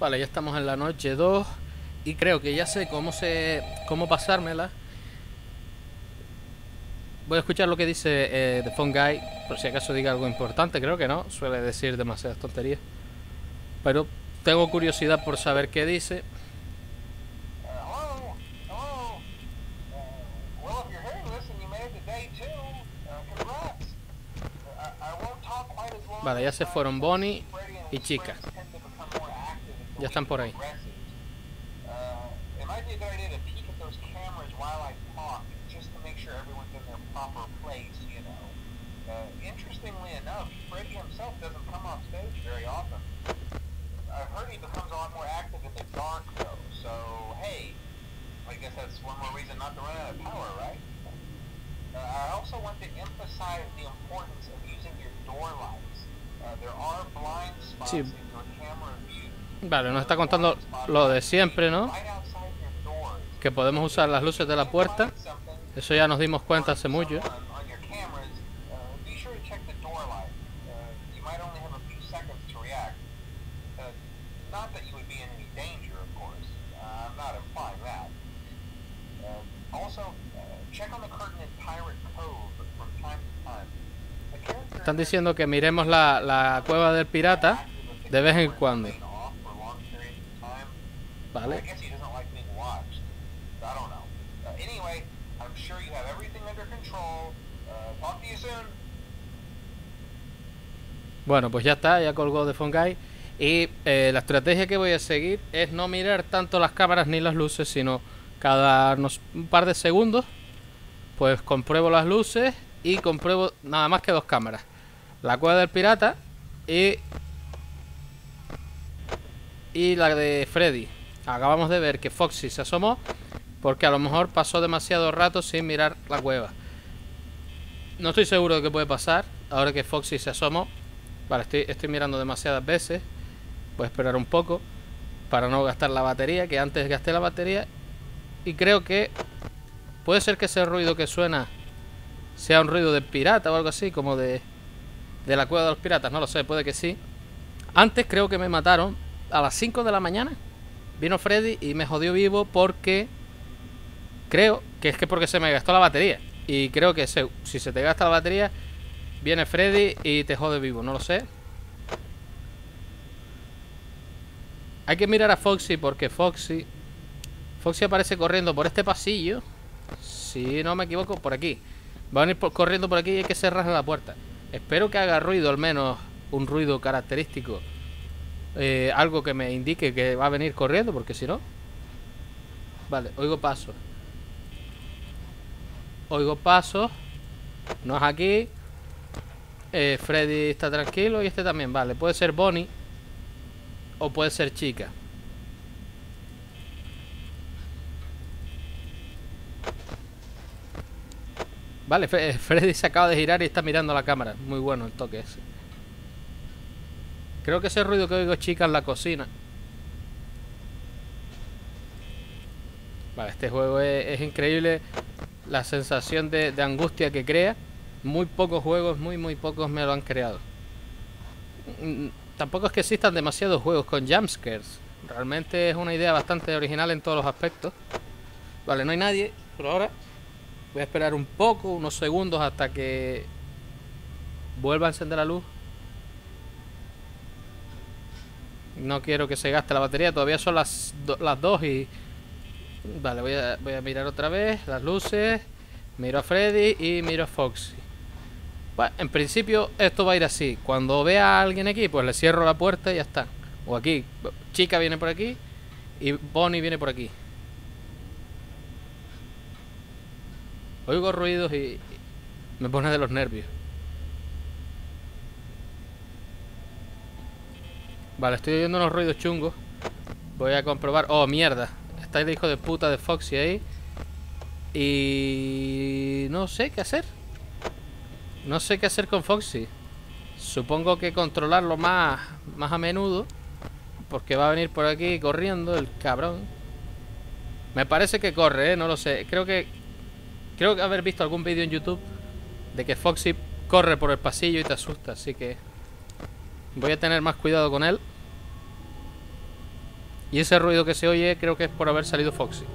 Vale, ya estamos en la noche 2 y creo que ya sé cómo pasármela. Voy a escuchar lo que dice The Phone Guy, por si acaso diga algo importante. Creo que no, suele decir demasiadas tonterías, pero tengo curiosidad por saber qué dice. Vale, ya se fueron Bonnie y Chica. Ya están por ahí. Interestingly enough, Freddy himself doesn't come off stage very often. I've heard he becomes a lot more active in the dark, though. So, hey, I guess that's one more reason not to run out of power, right? I also want to emphasize the importance of using your door lights. There are blind spots in your camera view. Vale, nos está contando lo de siempre, ¿no? Que podemos usar las luces de la puerta. Eso ya nos dimos cuenta hace mucho. Están diciendo que miremos la cueva del pirata de vez en cuando. Vale. Bueno, pues ya está, ya colgó The Phone Guy. Y la estrategia que voy a seguir es no mirar tanto las cámaras ni las luces, sino cada un par de segundos pues compruebo las luces y compruebo nada más que dos cámaras: la cueva del pirata y la de Freddy. Acabamos de ver que Foxy se asomó porque a lo mejor pasó demasiado rato sin mirar la cueva. No estoy seguro de qué puede pasar ahora que Foxy se asomó. Vale, estoy mirando demasiadas veces. Voy a esperar un poco para no gastar la batería, que antes gasté la batería. Y creo que puede ser que ese ruido que suena sea un ruido de pirata o algo así, como de la cueva de los piratas. No lo sé, puede que sí. Antes creo que me mataron a las 5 de la mañana. Vino Freddy y me jodió vivo porque creo que es porque se me gastó la batería. Y creo que si se te gasta la batería, viene Freddy y te jode vivo, no lo sé. Hay que mirar a Foxy porque Foxy aparece corriendo por este pasillo. Si no me equivoco, por aquí. Va a venir corriendo por aquí y hay que cerrar la puerta. Espero que haga ruido, al menos un ruido característico. Algo que me indique que va a venir corriendo, porque si no... Vale, oigo pasos. Oigo pasos. No es aquí. Freddy está tranquilo y este también. Vale, puede ser Bonnie o puede ser Chica. Vale, Freddy se acaba de girar y está mirando a la cámara. Muy bueno el toque ese. Creo que ese ruido que oigo es Chica en la cocina. Vale, este juego es increíble. La sensación de angustia que crea. Muy pocos juegos, muy pocos me lo han creado. Tampoco es que existan demasiados juegos con jumpscares. Realmente es una idea bastante original en todos los aspectos. Vale, no hay nadie por ahora. Voy a esperar un poco, unos segundos, hasta que vuelva a encender la luz. No quiero que se gaste la batería. Todavía son las 2 y... Vale, voy a mirar otra vez las luces. Miro a Freddy y miro a Foxy. Bueno, en principio esto va a ir así. Cuando vea a alguien aquí, pues le cierro la puerta y ya está. O aquí, Chica viene por aquí y Bonnie viene por aquí. Oigo ruidos y me pone de los nervios. Vale, estoy oyendo unos ruidos chungos. Voy a comprobar. Oh, mierda. Está el hijo de puta de Foxy ahí. Y... no sé qué hacer. No sé qué hacer con Foxy. Supongo que controlarlo más a menudo, porque va a venir por aquí corriendo el cabrón. Me parece que corre, no lo sé. Creo que haber visto algún vídeo en YouTube de que Foxy corre por el pasillo y te asusta, así que voy a tener más cuidado con él. Y ese ruido que se oye creo que es por haber salido Foxy.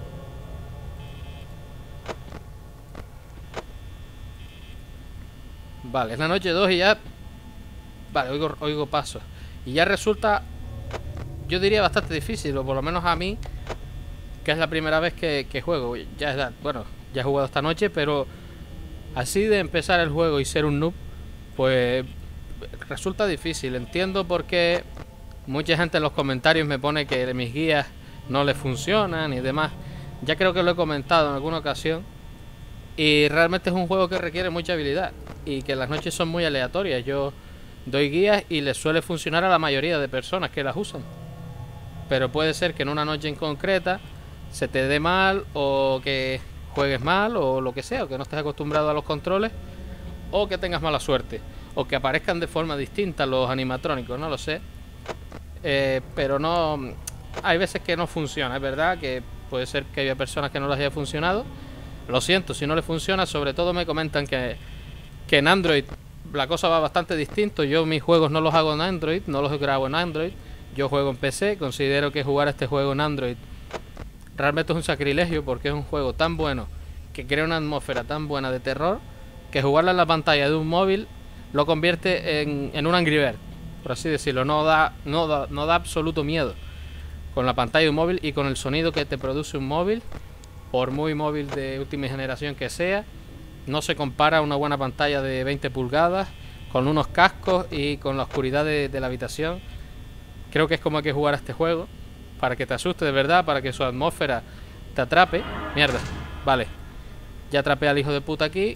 Vale, es la noche 2 y ya... Vale, oigo pasos. Y ya resulta, yo diría, bastante difícil, o por lo menos a mí, que es la primera vez que juego. Bueno, ya he jugado esta noche, pero así de empezar el juego y ser un noob, pues resulta difícil. Entiendo por qué mucha gente en los comentarios me pone que mis guías no les funcionan y demás. Ya creo que lo he comentado en alguna ocasión. Y realmente es un juego que requiere mucha habilidad y que las noches son muy aleatorias. Yo doy guías y les suele funcionar a la mayoría de personas que las usan. Pero puede ser que en una noche en concreta se te dé mal, o que juegues mal, o lo que sea, o que no estés acostumbrado a los controles, o que tengas mala suerte, o que aparezcan de forma distinta los animatrónicos, no lo sé. Pero no... Hay veces que no funciona, es verdad que puede ser que haya personas que no les haya funcionado. Lo siento si no les funciona, sobre todo me comentan que en Android la cosa va bastante distinto. Yo mis juegos no los hago en Android, no los grabo en Android. Yo juego en PC, considero que jugar este juego en Android realmente es un sacrilegio, porque es un juego tan bueno, que crea una atmósfera tan buena de terror, que jugarla en la pantalla de un móvil lo convierte en un Angry Bird, por así decirlo. No da absoluto miedo con la pantalla de un móvil y con el sonido que te produce un móvil, por muy móvil de última generación que sea. No se compara a una buena pantalla de 20 pulgadas con unos cascos y con la oscuridad de la habitación. Creo que es como hay que jugar a este juego, para que te asuste de verdad, para que su atmósfera te atrape. Mierda, vale. Ya atrapé al hijo de puta aquí.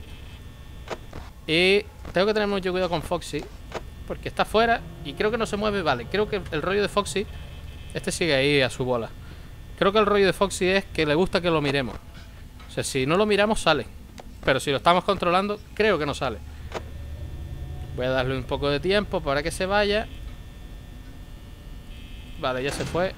Y tengo que tener mucho cuidado con Foxy, porque está fuera y creo que no se mueve. Vale, creo que el rollo de Foxy, este sigue ahí a su bola. Creo que el rollo de Foxy es que le gusta que lo miremos. O sea, si no lo miramos sale, pero si lo estamos controlando, creo que no sale. Voy a darle un poco de tiempo para que se vaya. Vale, ya se fue.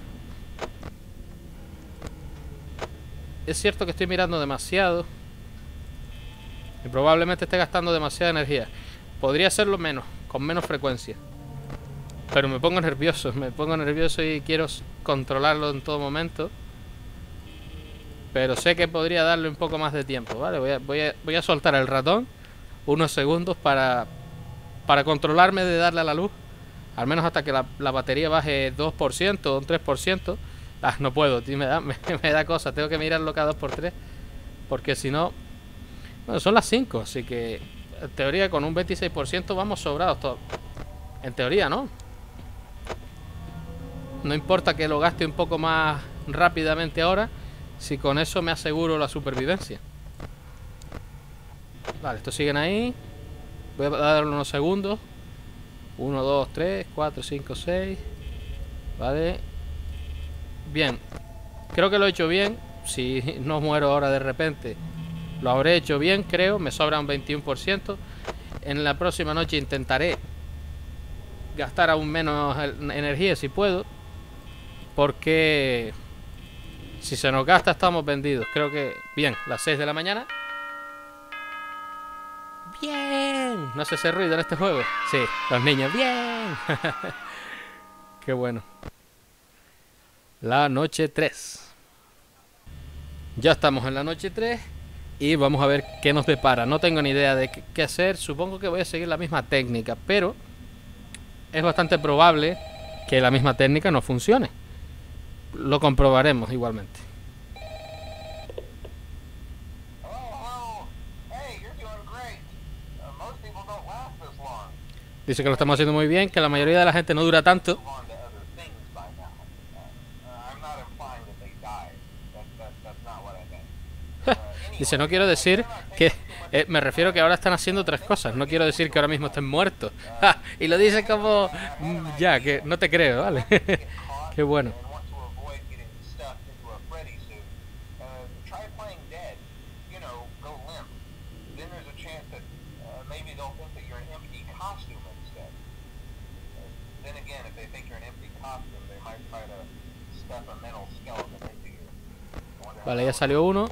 Es cierto que estoy mirando demasiado y probablemente esté gastando demasiada energía. Podría hacerlo menos, con menos frecuencia. Pero me pongo nervioso y quiero controlarlo en todo momento. Pero sé que podría darle un poco más de tiempo, ¿vale? Voy a soltar el ratón unos segundos para controlarme de darle a la luz. Al menos hasta que la batería baje 2% o un 3%. Ah, no puedo, tío, me da cosa. Tengo que mirarlo cada 2x3. Porque si no... Bueno, son las 5, así que en teoría con un 26% vamos sobrados todos. En teoría, ¿no? No importa que lo gaste un poco más rápidamente ahora, si con eso me aseguro la supervivencia. Vale, estos siguen ahí. Voy a darle unos segundos. 1, 2, 3, 4, 5, 6. Vale. Bien. Creo que lo he hecho bien. Si no muero ahora de repente, lo habré hecho bien, creo. Me sobra un 21%. En la próxima noche intentaré gastar aún menos energía si puedo, porque si se nos gasta estamos vendidos. Creo que... Bien, las 6 de la mañana. Bien. ¿No se hace ruido en este juego? Sí, los niños. Bien. Qué bueno. La noche 3. Ya estamos en la noche 3 y vamos a ver qué nos depara. No tengo ni idea de qué hacer. Supongo que voy a seguir la misma técnica, pero es bastante probable que la misma técnica no funcione. Lo comprobaremos igualmente. Dice que lo estamos haciendo muy bien, que la mayoría de la gente no dura tanto. Dice, no quiero decir que... me refiero que ahora están haciendo otras cosas. No quiero decir que ahora mismo estén muertos. Y lo dice como... Ya, que no te creo, ¿vale? Qué bueno. Vale, ya salió uno.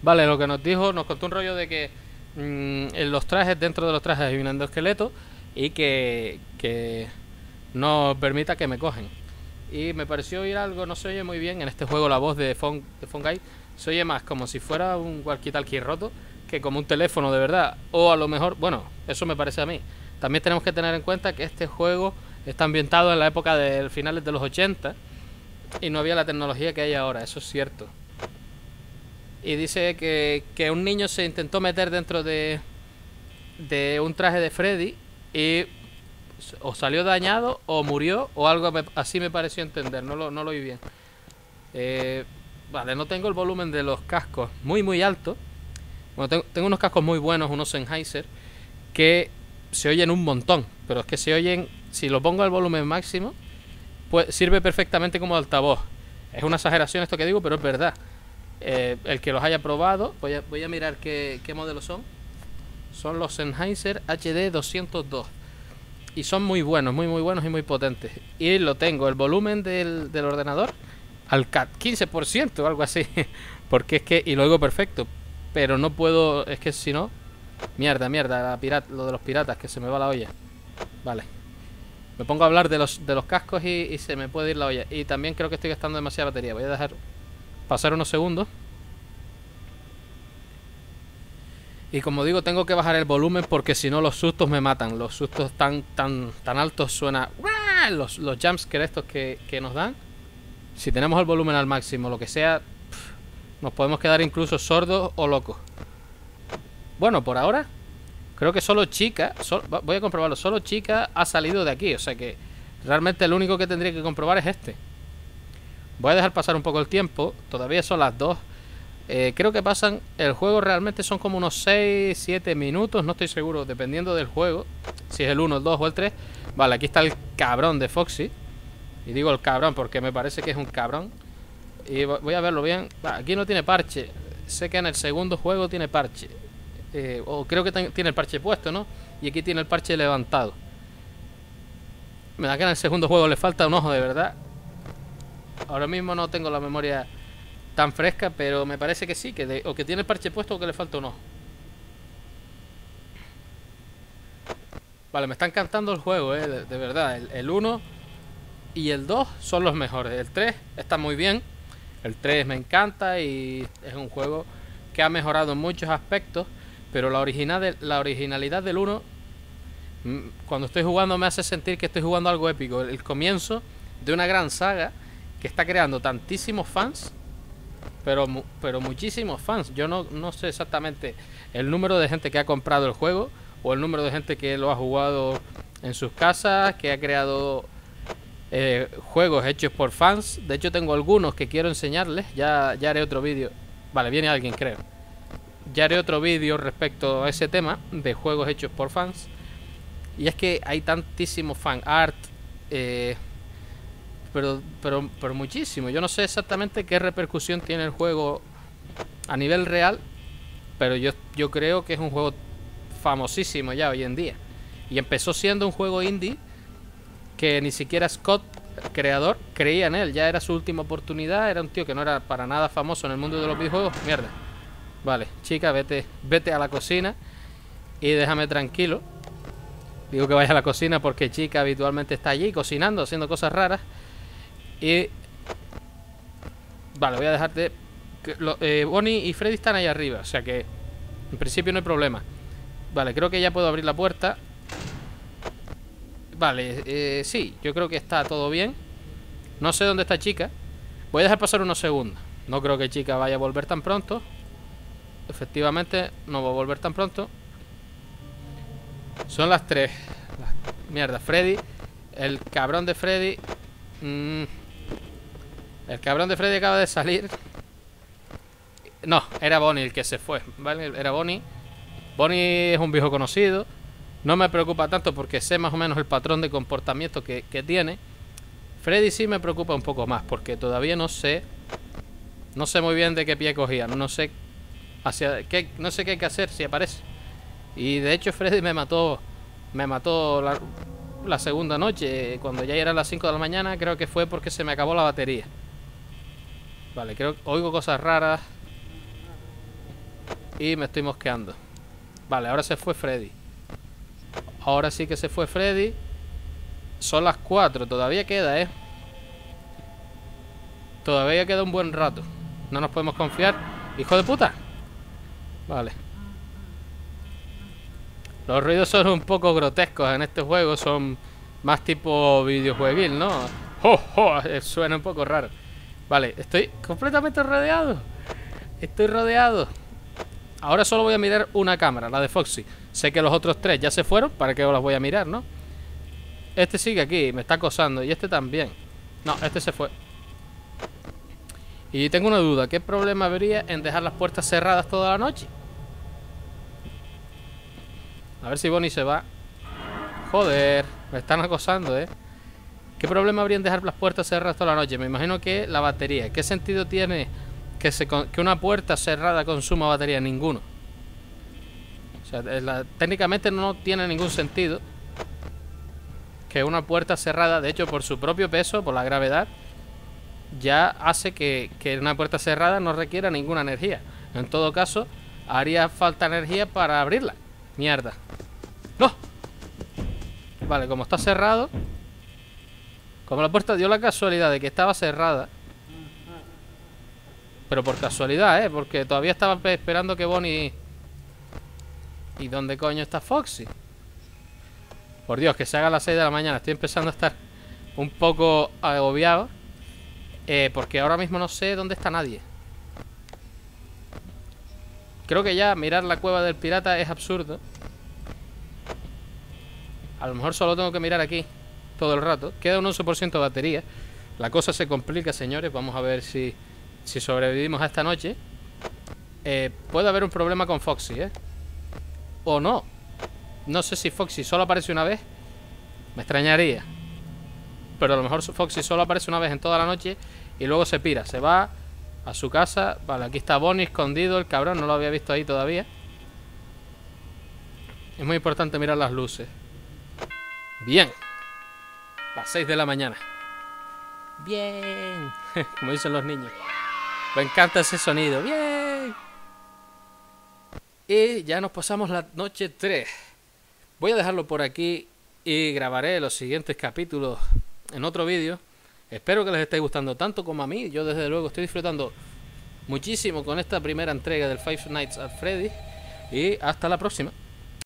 Vale, lo que nos dijo, nos contó un rollo de que en los trajes, dentro de los trajes hay un endoesqueleto y que no permita que me cogen. Y me pareció oír algo, no se oye muy bien en este juego la voz de Fungi. Se oye más como si fuera un walkie-talkie roto que como un teléfono de verdad. O a lo mejor, bueno, eso me parece a mí. También tenemos que tener en cuenta que este juego está ambientado en la época de finales de los 80 y no había la tecnología que hay ahora, eso es cierto. Y dice que un niño se intentó meter dentro de un traje de Freddy y o salió dañado o murió o algo así me pareció entender, no lo oí bien. Vale, no tengo el volumen de los cascos muy alto. Bueno, tengo unos cascos muy buenos, unos Sennheiser, que se oyen un montón, pero es que se oyen, si lo pongo al volumen máximo, pues sirve perfectamente como altavoz. Es una exageración esto que digo, pero es verdad. El que los haya probado, voy a mirar qué modelos son. Son los Sennheiser HD 202 y son muy buenos, muy buenos y muy potentes. Y lo tengo, el volumen del ordenador al 15% o algo así. Porque es que, y lo oigo perfecto, pero no puedo, es que si no, mierda, lo de los piratas, que se me va la olla. Vale, me pongo a hablar de los cascos y se me puede ir la olla. Y también creo que estoy gastando demasiada batería. Voy a dejar pasar unos segundos. Y como digo, tengo que bajar el volumen porque si no los sustos me matan. Los sustos tan altos suena los jumpscares estos que nos dan. Si tenemos el volumen al máximo, lo que sea, nos podemos quedar incluso sordos o locos. Bueno, por ahora creo que solo Chica, voy a comprobarlo, solo Chica ha salido de aquí. O sea que realmente el único que tendría que comprobar es este. Voy a dejar pasar un poco el tiempo. Todavía son las 2. Creo que pasan, el juego realmente son como unos 6-7 minutos. No estoy seguro, dependiendo del juego, si es el 1, el 2 o el 3. Vale, aquí está el cabrón de Foxy. Y digo el cabrón porque me parece que es un cabrón. Y voy a verlo bien. Aquí no tiene parche. Sé que en el segundo juego tiene parche. O creo que tiene el parche puesto, ¿no? Y aquí tiene el parche levantado. Me da que en el segundo juego le falta un ojo de verdad. Ahora mismo no tengo la memoria tan fresca, pero me parece que sí, o que tiene el parche puesto o que le falta un ojo. Vale, me está encantando el juego, de verdad. El 1 y el 2 son los mejores. El 3 está muy bien. El 3 me encanta y es un juego que ha mejorado en muchos aspectos, pero la originalidad del 1, cuando estoy jugando, me hace sentir que estoy jugando algo épico. El comienzo de una gran saga que está creando tantísimos fans, pero muchísimos fans. Yo no sé exactamente el número de gente que ha comprado el juego o el número de gente que lo ha jugado en sus casas, que ha creado juegos hechos por fans. De hecho tengo algunos que quiero enseñarles. Ya haré otro vídeo. Vale, viene alguien, creo. Ya haré otro vídeo respecto a ese tema de juegos hechos por fans. Y es que hay tantísimo fan art, pero muchísimo. Yo no sé exactamente qué repercusión tiene el juego a nivel real, pero yo creo que es un juego famosísimo ya hoy en día. Y empezó siendo un juego indie que ni siquiera Scott, el creador, creía en él. Ya era su última oportunidad. Era un tío que no era para nada famoso en el mundo de los videojuegos. Mierda. Vale, chica, vete a la cocina y déjame tranquilo. Digo que vaya a la cocina porque Chica habitualmente está allí cocinando, haciendo cosas raras. Y vale, voy a dejarte. Bonnie y Freddy están ahí arriba, o sea que en principio no hay problema. Vale, creo que ya puedo abrir la puerta. Vale, sí, yo creo que está todo bien. No sé dónde está Chica. Voy a dejar pasar unos segundos. No creo que Chica vaya a volver tan pronto. Efectivamente, no va a volver tan pronto. Son las 3. Mierda, Freddy. El cabrón de Freddy. El cabrón de Freddy acaba de salir. No, era Bonnie el que se fue, ¿vale? Era Bonnie. Bonnie es un viejo conocido. No me preocupa tanto porque sé más o menos el patrón de comportamiento que tiene. Freddy sí me preocupa un poco más porque todavía no sé muy bien de qué pie cogía. No sé no sé qué hay que hacer si aparece. Y de hecho Freddy me mató la segunda noche. Cuando ya eran las 5 de la mañana. Creo que fue porque se me acabó la batería. Vale, creo que oigo cosas raras. Y me estoy mosqueando. Vale, ahora se fue Freddy. Ahora sí que se fue Freddy. Son las 4, todavía queda, todavía queda un buen rato. No nos podemos confiar. ¡Hijo de puta! Vale. Los ruidos son un poco grotescos en este juego. Son más tipo videojueguil, ¿no? ¡Oh, oh! Suena un poco raro. Vale, estoy completamente rodeado. Estoy rodeado. Ahora solo voy a mirar una cámara, la de Foxy. Sé que los otros 3 ya se fueron. ¿Para qué os las voy a mirar, no? Este sigue aquí, me está acosando. Y este también. No, este se fue. Y tengo una duda. ¿Qué problema habría en dejar las puertas cerradas toda la noche? A ver si Bonnie se va. Joder, me están acosando, ¿Qué problema habría en dejar las puertas cerradas toda la noche? Me imagino que la batería. ¿Qué sentido tiene que una puerta cerrada consuma batería? Ninguno. O sea, técnicamente no tiene ningún sentido que una puerta cerrada, de hecho por su propio peso, por la gravedad, ya hace que una puerta cerrada no requiera ninguna energía. En todo caso, haría falta energía para abrirla. Mierda. ¡No! Vale, como está cerrado, como la puerta dio la casualidad de que estaba cerrada, pero por casualidad, porque todavía estaba esperando que Bonnie... ¿Y dónde coño está Foxy? Por Dios, que se haga a las 6 de la mañana. Estoy empezando a estar un poco agobiado, porque ahora mismo no sé dónde está nadie. Creo que ya mirar la cueva del pirata es absurdo. A lo mejor solo tengo que mirar aquí todo el rato. Queda un 11% de batería. La cosa se complica, señores. Vamos a ver si sobrevivimos a esta noche. Puede haber un problema con Foxy, o no. No sé si Foxy solo aparece una vez. Me extrañaría. Pero a lo mejor Foxy solo aparece una vez en toda la noche y luego se pira, se va a su casa. Vale, aquí está Bonnie escondido, el cabrón. No lo había visto ahí todavía. Es muy importante mirar las luces. Bien. Las 6 de la mañana. Bien. Como dicen los niños. Me encanta ese sonido. Bien. Y ya nos pasamos la noche 3. Voy a dejarlo por aquí y grabaré los siguientes capítulos en otro vídeo. Espero que les esté gustando tanto como a mí. Yo desde luego estoy disfrutando muchísimo con esta primera entrega del Five Nights at Freddy's. Y hasta la próxima.